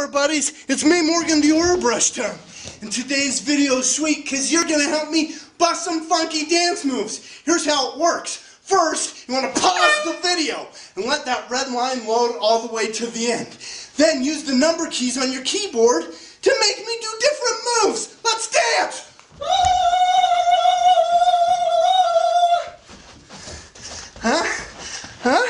there, buddies. It's me, Morgan the Aura Brush Tongue. And today's video is sweet because you're going to help me bust some funky dance moves. Here's how it works. First, you want to pause the video and let that red line load all the way to the end. Then use the number keys on your keyboard to make me do different moves. Let's dance! Huh? Huh?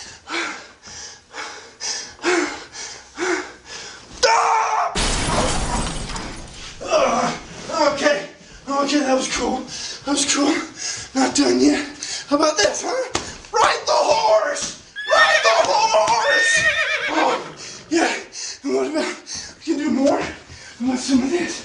Okay, that was cool. That was cool. Not done yet. How about this, huh? Ride the horse! Ride the horse! Oh, yeah. And what about, we can do more? I want some of this.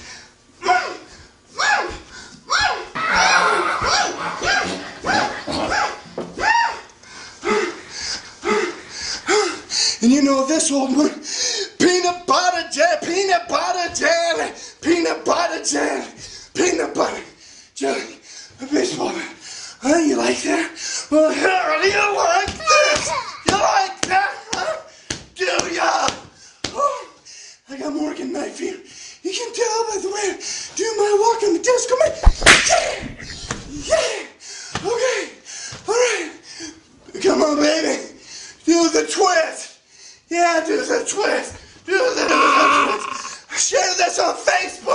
And you know this old one? Peanut butter jelly, peanut butter jelly, peanut butter jelly. Peanut butter, jelly, a baseball bat. Huh, you like that? Well, how do you like this? You like that, huh? Do ya? Oh, I got Morgan knife here. You can tell by the way I do my walk on the disco. Yeah! Okay, alright. Come on, baby. Do the twist. Yeah, do the twist. Do the twist. Share this on Facebook.